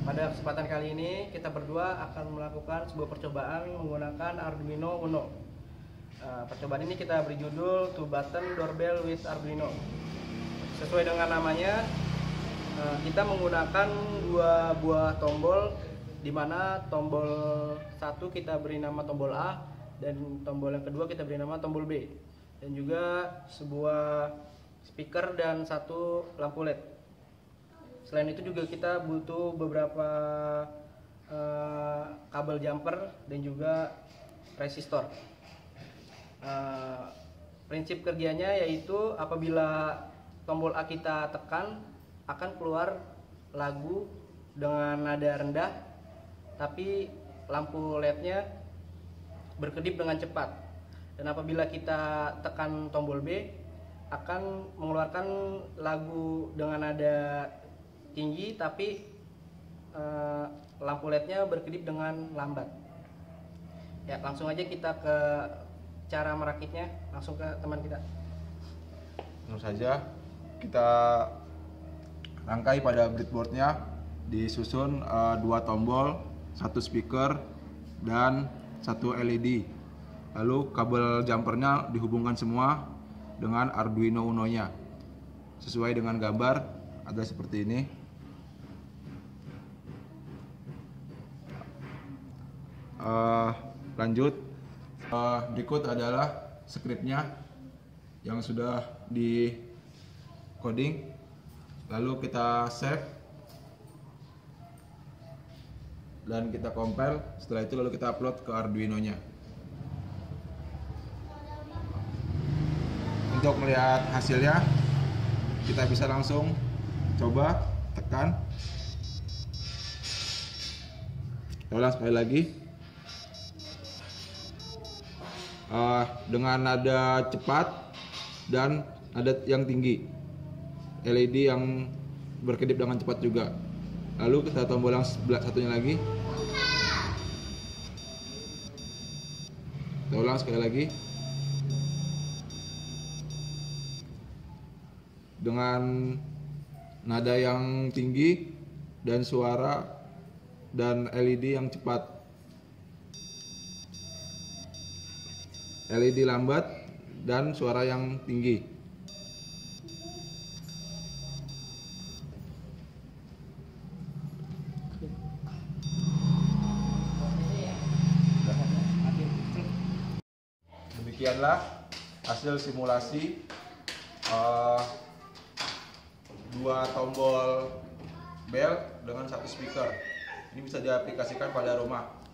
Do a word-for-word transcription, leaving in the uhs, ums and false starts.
Pada kesempatan kali ini kita berdua akan melakukan sebuah percobaan menggunakan Arduino Uno. Uh, percobaan ini kita beri judul Two Button Doorbell with Arduino. Sesuai dengan namanya, uh, kita menggunakan dua buah tombol, di mana tombol satu kita beri nama tombol A dan tombol yang kedua kita beri nama tombol B, dan juga sebuah speaker dan satu lampu L E D. Selain itu juga kita butuh beberapa uh, kabel jumper dan juga resistor. Uh, prinsip kerjanya yaitu apabila tombol A kita tekan akan keluar lagu dengan nada rendah, tapi lampu L E D-nya berkedip dengan cepat. Dan apabila kita tekan tombol B akan mengeluarkan lagu dengan nada tinggi, tapi uh, lampu L E D-nya berkedip dengan lambat. Ya, langsung aja kita ke cara merakitnya, langsung ke teman kita. Langsung saja kita rangkai pada breadboardnya, disusun uh, dua tombol, satu speaker dan satu L E D. Lalu kabel jumpernya dihubungkan semua dengan Arduino Uno-nya sesuai dengan gambar ada seperti ini. Uh, lanjut, uh, berikut adalah skripnya yang sudah di coding, lalu kita save dan kita compile. Setelah itu lalu kita upload ke Arduino-nya. Untuk melihat hasilnya, kita bisa langsung coba tekan. Kita ulang sekali lagi. Uh, dengan nada cepat dan nada yang tinggi, L E D yang berkedip dengan cepat juga. Lalu kita tombol yang sebelah satunya lagi, kita ulang sekali lagi. Dengan nada yang tinggi dan suara dan L E D yang cepat. L E D lambat dan suara yang tinggi. Demikianlah hasil simulasi uh, dua tombol bell dengan satu speaker. Ini bisa diaplikasikan pada rumah.